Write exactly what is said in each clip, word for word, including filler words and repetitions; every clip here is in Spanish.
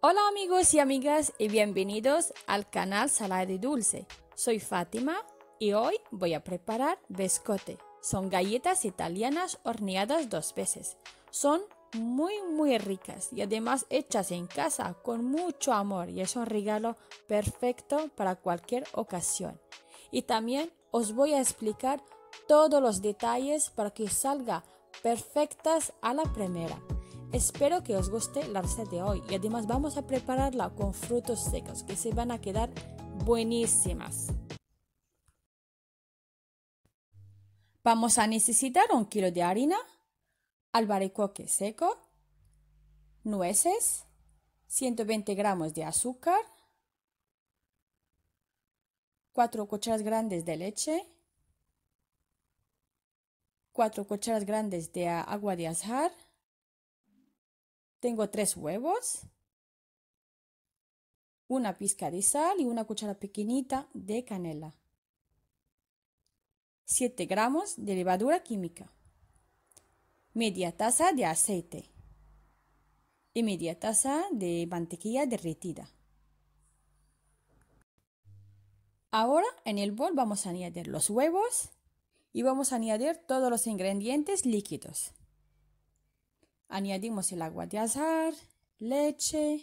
Hola amigos y amigas y bienvenidos al canal Salada y Dulce. Soy Fátima y hoy voy a preparar biscotti. Son galletas italianas horneadas dos veces. Son muy muy ricas y además hechas en casa con mucho amor y es un regalo perfecto para cualquier ocasión. Y también os voy a explicar todos los detalles para que salga perfectas a la primera. Espero que os guste la receta de hoy y además vamos a prepararla con frutos secos que se van a quedar buenísimas. Vamos a necesitar un kilo de harina, albaricoque seco, nueces, ciento veinte gramos de azúcar, cuatro cucharadas grandes de leche, cuatro cucharadas grandes de agua de azahar. Tengo tres huevos, una pizca de sal y una cuchara pequeñita de canela. siete gramos de levadura química, media taza de aceite y media taza de mantequilla derretida. Ahora en el bol vamos a añadir los huevos y vamos a añadir todos los ingredientes líquidos. Añadimos el agua de azahar, leche,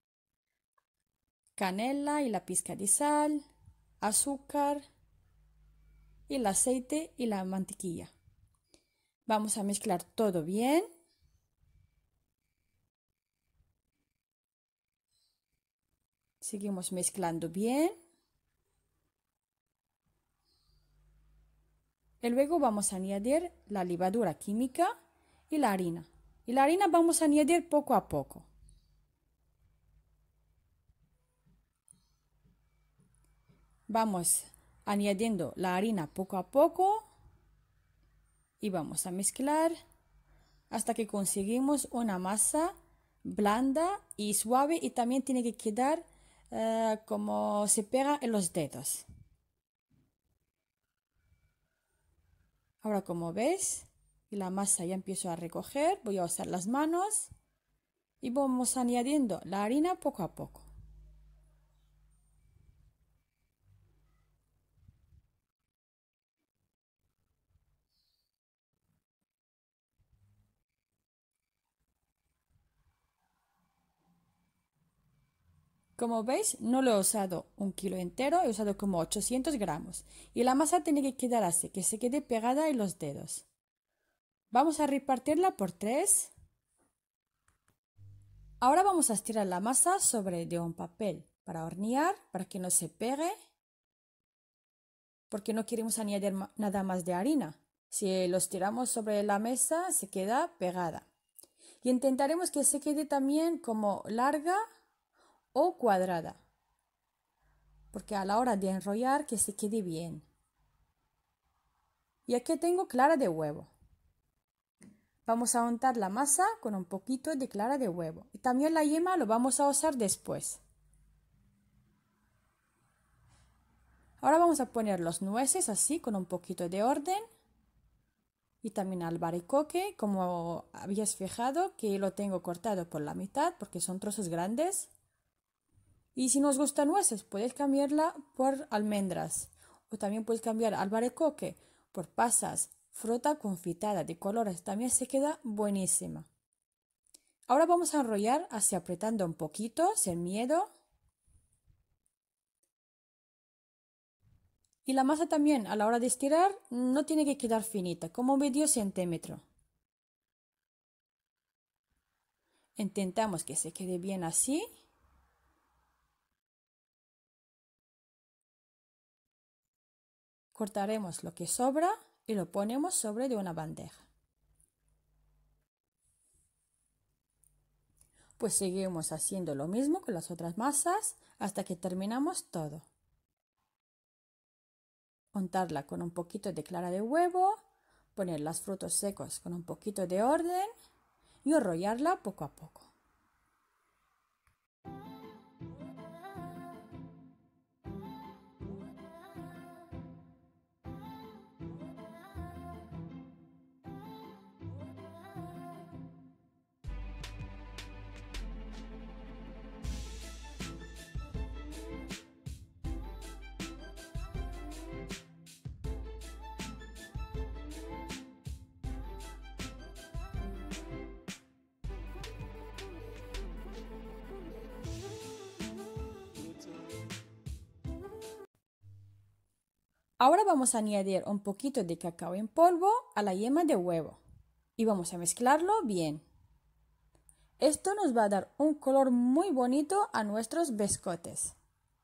canela y la pizca de sal, azúcar y el aceite y la mantequilla. Vamos a mezclar todo bien. Seguimos mezclando bien. Y luego vamos a añadir la levadura química y la harina. Y la harina vamos a añadir poco a poco. Vamos añadiendo la harina poco a poco y vamos a mezclar hasta que conseguimos una masa blanda y suave y también tiene que quedar uh, como se pega en los dedos. Ahora como ves, la masa ya empiezo a recoger, voy a usar las manos y vamos añadiendo la harina poco a poco. Como veis, no lo he usado un kilo entero, he usado como ochocientos gramos. Y la masa tiene que quedar así, que se quede pegada en los dedos. Vamos a repartirla por tres. Ahora vamos a estirar la masa sobre de un papel para hornear, para que no se pegue. Porque no queremos añadir nada más de harina. Si lo estiramos sobre la mesa, se queda pegada. Y intentaremos que se quede también como larga o cuadrada, porque a la hora de enrollar que se quede bien. Y aquí tengo clara de huevo. Vamos a untar la masa con un poquito de clara de huevo. Y también la yema lo vamos a usar después. Ahora vamos a poner los nueces así con un poquito de orden. Y también albaricoque, como habías fijado que lo tengo cortado por la mitad porque son trozos grandes. Y si no os gustan nueces, podéis cambiarla por almendras. O también podéis cambiar albaricoque por pasas, fruta confitada de colores. También se queda buenísima. Ahora vamos a enrollar así apretando un poquito, sin miedo. Y la masa también a la hora de estirar no tiene que quedar finita, como medio centímetro. Intentamos que se quede bien así. Cortaremos lo que sobra y lo ponemos sobre de una bandeja. Pues seguimos haciendo lo mismo con las otras masas hasta que terminamos todo. Untarla con un poquito de clara de huevo, poner los frutos secos con un poquito de orden y enrollarla poco a poco. Ahora vamos a añadir un poquito de cacao en polvo a la yema de huevo y vamos a mezclarlo bien. Esto nos va a dar un color muy bonito a nuestros biscotes.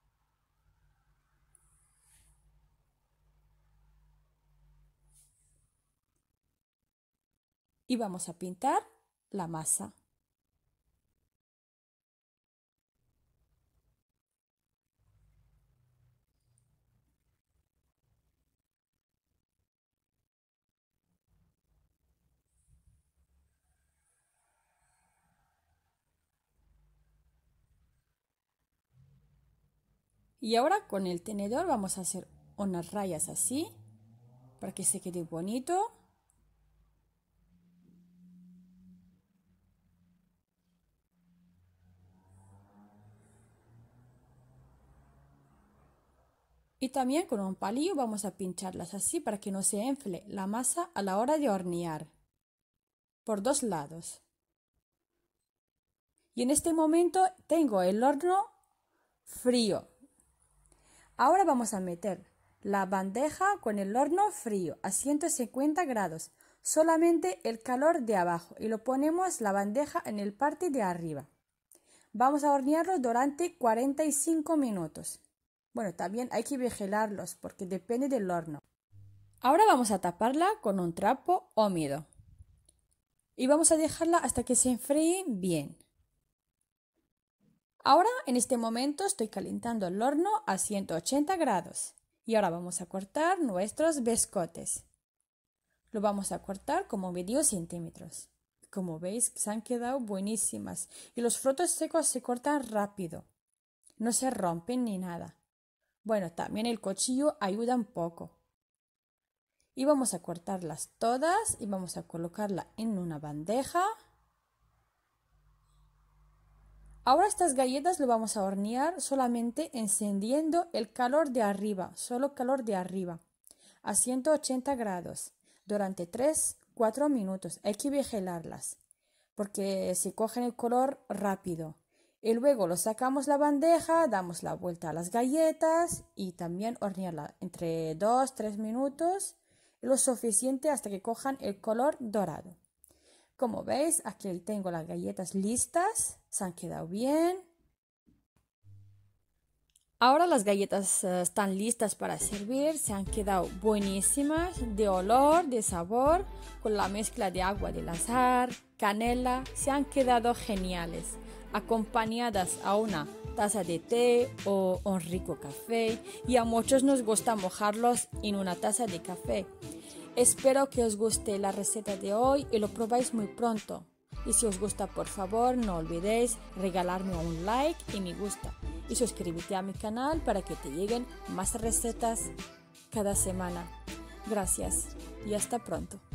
Y vamos a pintar la masa. Y ahora con el tenedor vamos a hacer unas rayas así para que se quede bonito. Y también con un palillo vamos a pincharlas así para que no se infle la masa a la hora de hornear. Por dos lados. Y en este momento tengo el horno frío. Ahora vamos a meter la bandeja con el horno frío a ciento cincuenta grados. Solamente el calor de abajo y lo ponemos la bandeja en el parte de arriba. Vamos a hornearlo durante cuarenta y cinco minutos. Bueno, también hay que vigilarlos porque depende del horno. Ahora vamos a taparla con un trapo húmedo. Y vamos a dejarla hasta que se enfríe bien. Ahora en este momento estoy calentando el horno a ciento ochenta grados. Y ahora vamos a cortar nuestros biscotes. Lo vamos a cortar como medio centímetros. Como veis, se han quedado buenísimas. Y los frutos secos se cortan rápido. No se rompen ni nada. Bueno, también el cuchillo ayuda un poco. Y vamos a cortarlas todas y vamos a colocarla en una bandeja. Ahora estas galletas lo vamos a hornear solamente encendiendo el calor de arriba, solo calor de arriba, a ciento ochenta grados, durante tres a cuatro minutos. Hay que vigilarlas, porque se cogen el color rápido. Y luego lo sacamos la bandeja, damos la vuelta a las galletas y también hornearla entre dos a tres minutos, lo suficiente hasta que cojan el color dorado. Como veis, aquí tengo las galletas listas, se han quedado bien. Ahora las galletas uh, están listas para servir, se han quedado buenísimas, de olor, de sabor, con la mezcla de agua del azahar, canela, se han quedado geniales, acompañadas a una taza de té o un rico café, y a muchos nos gusta mojarlos en una taza de café. Espero que os guste la receta de hoy y lo probáis muy pronto. Y si os gusta, por favor, no olvidéis regalarme un like y me gusta. Y suscríbete a mi canal para que te lleguen más recetas cada semana. Gracias y hasta pronto.